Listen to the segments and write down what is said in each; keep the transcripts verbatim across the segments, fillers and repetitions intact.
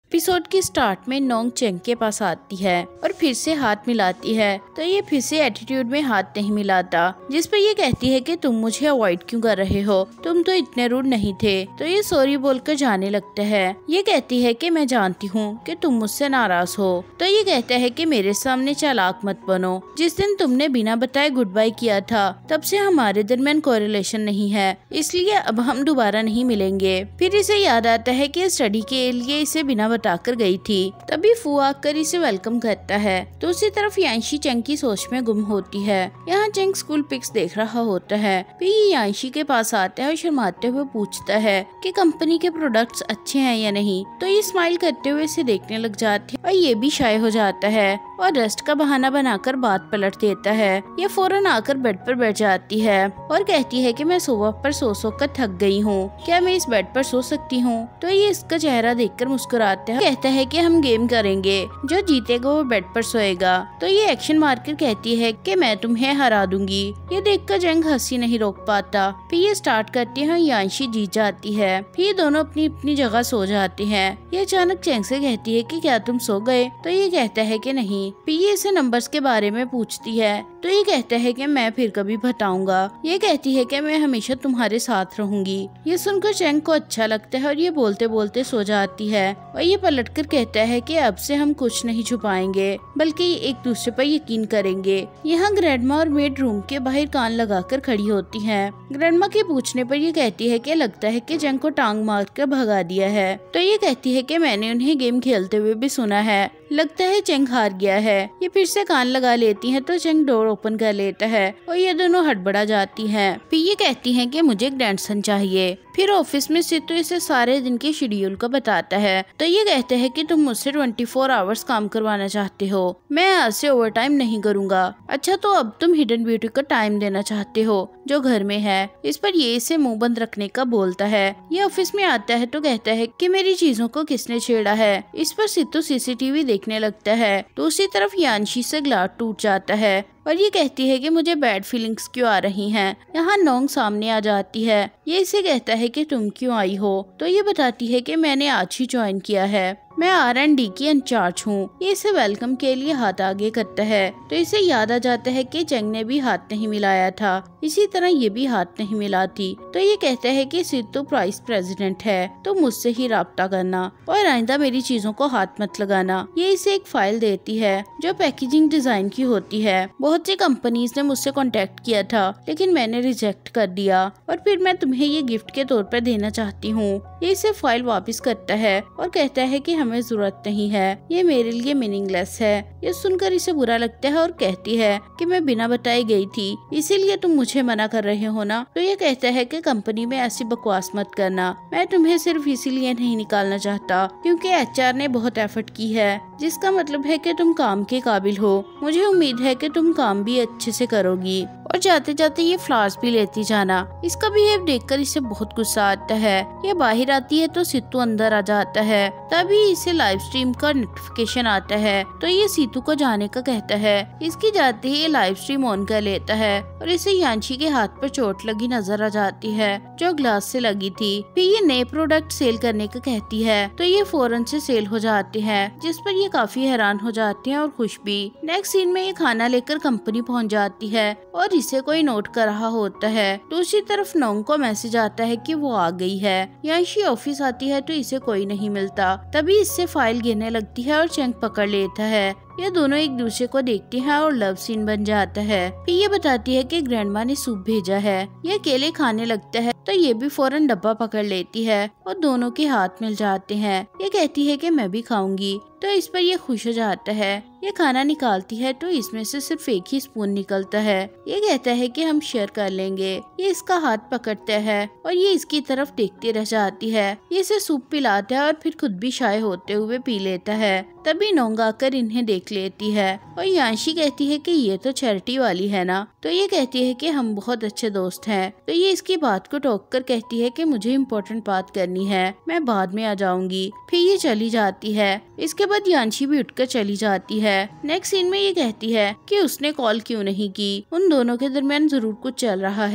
Episode के start में नोंग Cheng के पास आती है और फिर से हाथ मिलाती है तो ये फिर से एटीट्यूड में हाथ नहीं मिलाता, जिस पर ये कहती है कि तुम मुझे अवॉइड क्यों कर रहे हो, तुम तो इतने रूड नहीं थे। तो ये सॉरी बोलकर जाने लगता है। ये कहती है कि मैं जानती हूँ कि तुम मुझसे नाराज हो। तो ये कहता है कि मेरे सामने चालाक मत बनो, जिस दिन तुमने बिना बताए गुड बाय किया था तब से हमारे दरमियान कोरिलेशन नहीं है, इसलिए अब हम दोबारा नहीं मिलेंगे। फिर इसे याद आता है कि स्टडी के लिए इसे बिना बताकर गई थी। तभी फू आकर इसे वेलकम करता है। दूसरी तरफ यांशी चेंग की सोच में गुम होती है। यहाँ चेंग स्कूल पिक्स देख रहा होता है। फिर ये यांशी के पास आता है और शर्माते हुए पूछता है कि कंपनी के प्रोडक्ट्स अच्छे हैं या नहीं। तो ये स्माइल करते हुए इसे देखने लग जाती है और ये भी शाय हो जाता है और रेस्ट का बहाना बनाकर बात पलट देता है। ये फौरन आकर बेड पर बैठ जाती है और कहती है कि मैं सोफा पर सो सो कर थक गई हूँ, क्या मैं इस बेड पर सो सकती हूँ। तो ये इसका चेहरा देखकर मुस्कुराता है, कहता है कि हम गेम करेंगे, जो जीतेगा वो बेड पर सोएगा। तो ये एक्शन मारकर कहती है कि मैं तुम्हें हरा दूंगी। ये देखकर चेंग हंसी नहीं रोक पाता। फिर ये स्टार्ट करती है, यांशी जीत जाती है। फिर ये दोनों अपनी अपनी जगह सो जाते हैं। ये अचानक चेंग से कहती है कि क्या तुम सो गए। तो ये कहता है कि नहीं। फिर ये इसे नंबर्स के बारे में पूछती है। तो ये कहता है कि मैं फिर कभी बताऊंगा। ये कहती है कि मैं हमेशा तुम्हारे साथ रहूंगी। ये सुनकर चेंग को अच्छा लगता है और ये बोलते बोलते सो जाती है। और ये पलटकर कहता है कि अब से हम कुछ नहीं छुपाएंगे, बल्कि एक दूसरे पर यकीन करेंगे। यहाँ ग्रैंडमा और मेड रूम के बाहर कान लगाकर खड़ी होती हैं। ग्रैंडमा के पूछने पर ये कहती है कि लगता है कि चेंग को टांग मार कर भगा दिया है। तो ये कहती है कि मैंने उन्हें गेम खेलते हुए भी सुना है, लगता है चेंग हार गया है। ये फिर से कान लगा लेती हैं तो चेंग डोर ओपन कर लेता है और ये दोनों हड़बड़ा जाती हैं। फिर ये कहती हैं कि मुझे एक ग्रैंडसन चाहिए। फिर ऑफिस में सिद्धू इसे सारे दिन के शेड्यूल को बताता है। तो ये कहते हैं कि तुम मुझसे चौबीस आवर्स काम करवाना चाहते हो, मैं आज से ओवर टाइम नहीं करूँगा। अच्छा, तो अब तुम हिडन ब्यूटी को टाइम देना चाहते हो जो घर में है। इस पर ये इसे मुंह बंद रखने का बोलता है। ये ऑफिस में आता है तो कहता है कि मेरी चीजों को किसने छेड़ा है। इस पर सिद्धू सीसीटीवी देखने लगता है। दूसरी तरफ यांशी से ग्लास टूट जाता है और ये कहती है कि मुझे बैड फीलिंग्स क्यों आ रही हैं। यहाँ नोंग सामने आ जाती है। ये इसे कहता है कि तुम क्यों आई हो। तो ये बताती है कि मैंने आज ही ज्वाइन किया है, मैं आर एंड डी की इंचार्ज हूँ। ये इसे वेलकम के लिए हाथ आगे करता है। तो इसे याद आ जाता है कि चेंग ने भी हाथ नहीं मिलाया था, इसी तरह ये भी हाथ नहीं मिलाती। तो ये कहता है कि सिद्धू प्राइस प्रेसिडेंट है, तो मुझसे ही राब्ता करना और आइंदा मेरी चीजों को हाथ मत लगाना। ये इसे एक फाइल देती है जो पैकेजिंग डिजाइन की होती है। बहुत सी कंपनीज ने मुझसे कांटेक्ट किया था, लेकिन मैंने रिजेक्ट कर दिया और फिर मैं तुम्हें ये गिफ्ट के तौर पर देना चाहती हूँ। ये इसे फाइल वापस करता है और कहता है कि हमें जरूरत नहीं है, ये मेरे लिए मीनिंगलेस है। ये सुनकर इसे बुरा लगता है और कहती है कि मैं बिना बताई गई थी, इसीलिए तुम मुझे मना कर रहे हो ना। तो ये कहता है कि कंपनी में ऐसी बकवास मत करना, मैं तुम्हें सिर्फ इसीलिए नहीं निकालना चाहता क्योंकि एच आर ने बहुत एफर्ट की है, जिसका मतलब है कि तुम काम के काबिल हो। मुझे उम्मीद है कि तुम काम भी अच्छे से करोगी और जाते जाते ये फ्लावर्स भी लेती जाना। इसका बिहेव देखकर इसे बहुत गुस्सा आता है। ये बाहर आती है तो सिद्धू अंदर आ जाता है। तभी इसे लाइव स्ट्रीम का नोटिफिकेशन आता है। तो ये सिद्धू को जाने का कहता है। इसकी जाते ही ये लाइव स्ट्रीम ऑन कर लेता है और इसे यांशी के हाथ पर चोट लगी नजर आ जाती है जो ग्लास से लगी थी। फिर ये नए प्रोडक्ट सेल करने का कहती है तो ये फौरन से सेल हो जाते हैं, जिस पर ये काफी हैरान हो जाते हैं और खुश भी। नेक्स्ट सीन में ये खाना लेकर कंपनी पहुंच जाती है और इसे कोई नोट कर रहा होता है। दूसरी तरफ नोंग को मैसेज आता है कि वो आ गई है। यांशी ऑफिस आती है तो इसे कोई नहीं मिलता। तभी इससे फाइल गिरने लगती है और चेंग पकड़ लेता है। ये दोनों एक दूसरे को देखते हैं और लव सीन बन जाता है। फिर ये बताती है कि ग्रैंडमा ने सूप भेजा है। ये अकेले खाने लगता है तो ये भी फौरन डब्बा पकड़ लेती है और दोनों के हाथ मिल जाते हैं। ये कहती है कि मैं भी खाऊंगी, तो इस पर ये खुश हो जाता है। ये खाना निकालती है तो इसमें से सिर्फ एक ही स्पून निकलता है। ये कहता है कि हम शेयर कर लेंगे। ये इसका हाथ पकड़ता है और ये इसकी तरफ देखती रह जाती है। ये इसे सूप पिलाता है और फिर खुद भी शाय होते हुए पी लेता है। तभी नोंग आकर इन्हें देख लेती है और यांशी कहती है कि ये तो चैरिटी वाली है ना। तो ये कहती है कि हम बहुत अच्छे दोस्त हैं। तो ये इसकी बात को टोक कर कहती है कि मुझे इम्पोर्टेंट बात करनी है, मैं बाद में आ जाऊंगी। फिर ये चली जाती है। इसके बाद यांशी भी उठकर चली जाती है। नेक्स्ट सीन में ये कहती है कि उसने कॉल क्यों नहीं की, उन दोनों के दरमियान जरूर कुछ चल रहा है।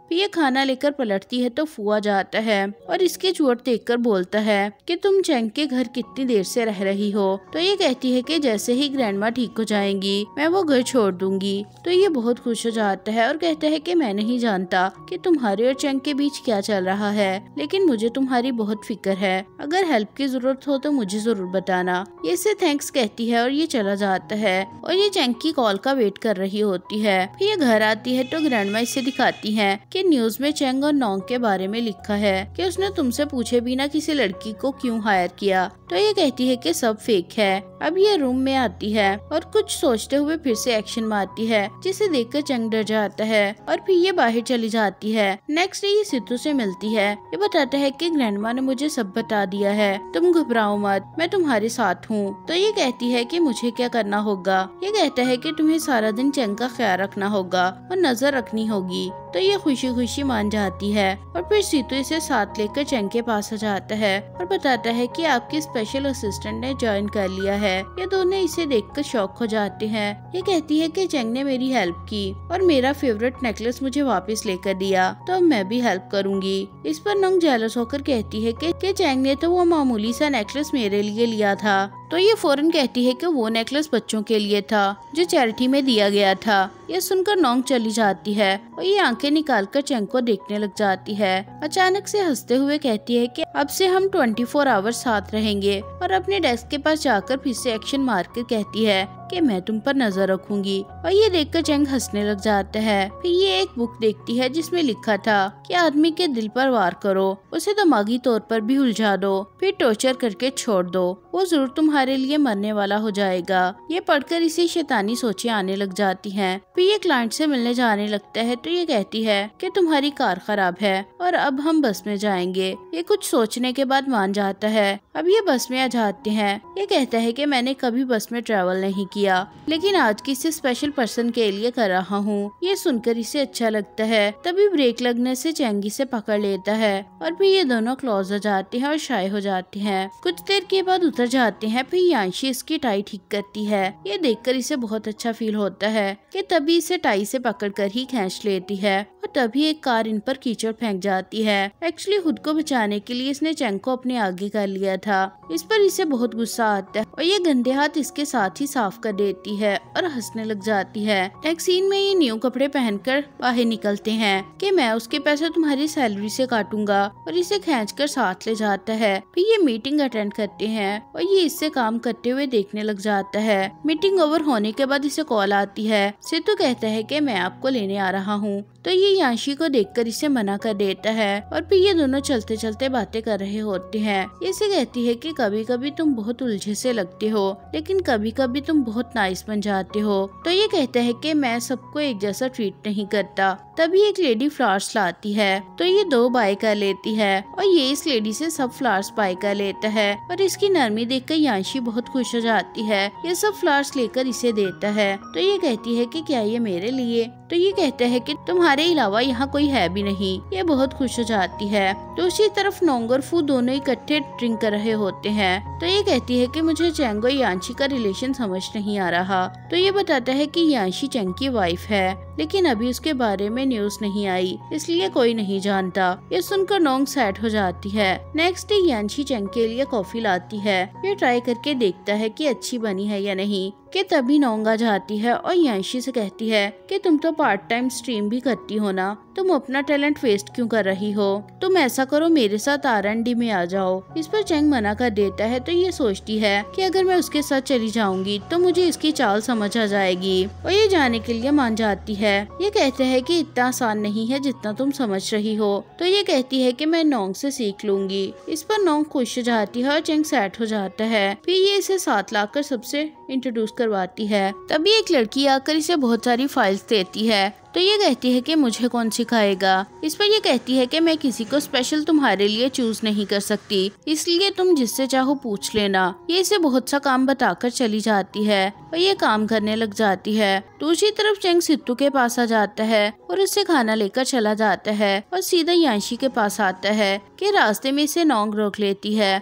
फिर ये खाना लेकर पलटती है तो फुआ जाता है और इसके चोट देखकर बोलता है कि तुम चेंग के घर कितनी देर से रह रही हो। तो ये कहती है कि जैसे ही ग्रैंडमा ठीक हो जाएंगी मैं वो घर छोड़ दूंगी। तो ये बहुत खुश हो जाता है और कहता है कि मैं नहीं जानता कि तुम्हारे और चेंग के बीच क्या चल रहा है, लेकिन मुझे तुम्हारी बहुत फिक्र है। अगर हेल्प की जरूरत हो तो मुझे जरूर बताना। ये इसे थैंक्स कहती है और ये चला जाता है और ये चेंग की कॉल का वेट कर रही होती है। फिर ये घर आती है तो ग्रैंडमा इसे दिखाती है कि न्यूज में चेंग और नोंग के बारे में लिखा है कि उसने तुमसे पूछे बिना किसी लड़की को क्यों हायर किया। तो ये कहती है कि सब फेक है। अब ये रूम में आती है और कुछ सोचते हुए फिर से एक्शन मारती है, जिसे देखकर चेंग डर जाता है और फिर ये बाहर चली जाती है। नेक्स्ट डे ये सिद्धू से मिलती है। ये बताता है कि ग्रैंडमा ने मुझे सब बता दिया है, तुम घबराओ मत, मैं तुम्हारे साथ हूँ। तो ये कहती है कि मुझे क्या करना होगा। ये कहता है कि तुम्हें सारा दिन चेंग का ख्याल रखना होगा और नजर रखनी होगी। तो ये खुशी खुशी मान जाती है और फिर सीतू इसे साथ लेकर चेंग के पास आ जाता है और बताता है कि आपकी स्पेशल असिस्टेंट ने ज्वाइन कर लिया है। ये दोनों इसे देखकर शॉक हो जाते हैं। ये कहती है कि चेंग ने मेरी हेल्प की और मेरा फेवरेट नेकलेस मुझे वापस लेकर दिया, तो अब मैं भी हेल्प करूंगी। इस पर नोंग जेलस होकर कहती है कि, कि चेंग ने तो वो मामूली सा नेकलेस मेरे लिए लिया था। तो ये फौरन कहती है कि वो नेकलेस बच्चों के लिए था जो चैरिटी में दिया गया था। ये सुनकर नोंग चली जाती है और ये आंखें निकालकर चेंग को देखने लग जाती है। अचानक से हंसते हुए कहती है कि अब से हम चौबीस आवर्स साथ रहेंगे और अपने डेस्क के पास जाकर फिर से एक्शन मारकर कहती है कि मैं तुम पर नजर रखूंगी। और ये देखकर चेंग हंसने लग जाता है। फिर ये एक बुक देखती है जिसमें लिखा था कि आदमी के दिल पर वार करो, उसे दिमागी तौर पर भी उलझा दो, फिर टॉर्चर करके छोड़ दो, वो जरूर तुम्हारे लिए मरने वाला हो जाएगा। ये पढ़कर इसे शैतानी सोचें आने लग जाती हैं। फिर ये क्लाइंट से मिलने जाने लगता है तो ये कहती है कि तुम्हारी कार खराब है और अब हम बस में जाएंगे। ये कुछ सोचने के बाद मान जाता है। अब ये बस में आ जाते हैं। ये कहता है कि मैंने कभी बस में ट्रैवल नहीं किया, लेकिन आज किसी स्पेशल पर्सन के लिए कर रहा हूँ। ये सुनकर इसे अच्छा लगता है। तभी ब्रेक लगने से चेंगी से पकड़ लेता है और फिर ये दोनों क्लोज हो जाते हैं और शाय हो जाते हैं। कुछ देर के बाद उतर जाते हैं। फिर यांशी इसकी टाई ठीक करती है। ये देखकर इसे बहुत अच्छा फील होता है कि तभी इसे टाई से पकड़कर ही खींच लेती है और तभी एक कार इन पर कीचड़ फेंक जाती है। एक्चुअली खुद को बचाने के लिए इसने चेंग को अपने आगे कर लिया था। इस पर इसे बहुत गुस्सा आता है और ये गंदे हाथ इसके साथ ही साफ कर देती है और हंसने लग जाती है। एक सीन में ये न्यू कपड़े पहनकर बाहर निकलते हैं कि मैं उसके पैसे तुम्हारी सैलरी से काटूंगा और इसे खींचकर साथ ले जाता है। फिर ये मीटिंग अटेंड करते हैं और ये इससे काम करते हुए देखने लग जाता है। मीटिंग ओवर होने के बाद इसे कॉल आती है। सिद्धू कहता है कि मैं आपको लेने आ रहा हूँ। तो ये यांशी को देखकर इसे मना कर देता है और फिर ये दोनों चलते चलते बातें कर रहे होते हैं। ये इसे कहती है कि कभी कभी तुम बहुत उलझे से लगते हो, लेकिन कभी कभी तुम बहुत नाइस बन जाते हो। तो ये कहता है कि मैं सबको एक जैसा ट्रीट नहीं करता। तभी एक लेडी फ्लावर्स लाती है तो ये दो बाय कर लेती है और ये इस लेडी से सब फ्लावर्स बाय कर लेता है और इसकी नरमी देखकर यांशी बहुत खुश हो जाती है। ये सब फ्लावर्स लेकर इसे देता है। तो ये कहती है कि क्या ये मेरे लिए? तो ये कहता है कि तुम्हारे अलावा यहाँ कोई है भी नहीं। ये बहुत खुश हो जाती है। तो उसी तरफ नोंग और फू दोनों इकट्ठे ड्रिंक कर रहे होते हैं। तो ये कहती है कि मुझे चेंग और यांशी का रिलेशन समझ नहीं आ रहा। तो ये बताता है कि यांशी चेंग की वाइफ है, लेकिन अभी उसके बारे में न्यूज नहीं आई, इसलिए कोई नहीं जानता। ये सुनकर नोंग सैड हो जाती है। नेक्स्ट डे यांशी चेंग के लिए कॉफी लाती है। ये ट्राई करके देखता है कि अच्छी बनी है या नहीं कि तभी नोंग आ जाती है और यांशी से कहती है कि तुम तो पार्ट टाइम स्ट्रीम भी करती हो ना, तुम अपना टैलेंट वेस्ट क्यों कर रही हो? तुम ऐसा करो, मेरे साथ आर एंड डी में आ जाओ। इस पर चेंग मना कर देता है। तो ये सोचती है कि अगर मैं उसके साथ चली जाऊंगी तो मुझे इसकी चाल समझ आ जाएगी और ये जाने के लिए मान जाती है। ये कहते हैं कि इतना आसान नहीं है जितना तुम समझ रही हो। तो ये कहती है कि मैं नोंग से सीख लूंगी। इस पर नोंग खुश हो जाती है और चेंग सैड हो जाता है। फिर ये इसे साथ लाकर सबसे इंट्रोड्यूस करवाती है। तभी एक लड़की आकर इसे बहुत सारी फाइल्स देती है। तो ये कहती है कि मुझे कौन सिखाएगा। इस पर ये कहती है कि मैं किसी को स्पेशल तुम्हारे लिए चूज नहीं कर सकती, इसलिए तुम जिससे चाहो पूछ लेना। ये इसे बहुत सा काम बताकर चली जाती है और ये काम करने लग जाती है। दूसरी तरफ चेंग सिद्धू के पास आ जाता है और उससे खाना लेकर चला जाता है और सीधा यांशी के पास आता है कि रास्ते में इसे नोंग रोक लेती है।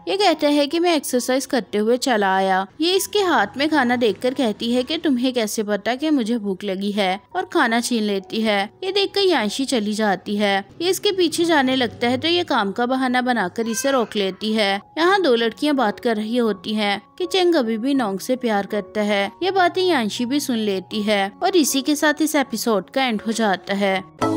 ये कहता है कि मैं एक्सरसाइज करते हुए चला आया। ये इसके हाथ में खाना देखकर कहती है कि तुम्हें कैसे पता कि मुझे भूख लगी है, और खाना छीन लेती है। ये देखकर यांशी चली जाती है। ये इसके पीछे जाने लगता है तो ये काम का बहाना बनाकर इसे रोक लेती है। यहाँ दो लड़कियाँ बात कर रही होती हैं कि चेंग अभी भी नोंग से प्यार करता है। ये बातें यांशी भी सुन लेती है और इसी के साथ इस एपिसोड का एंड हो जाता है।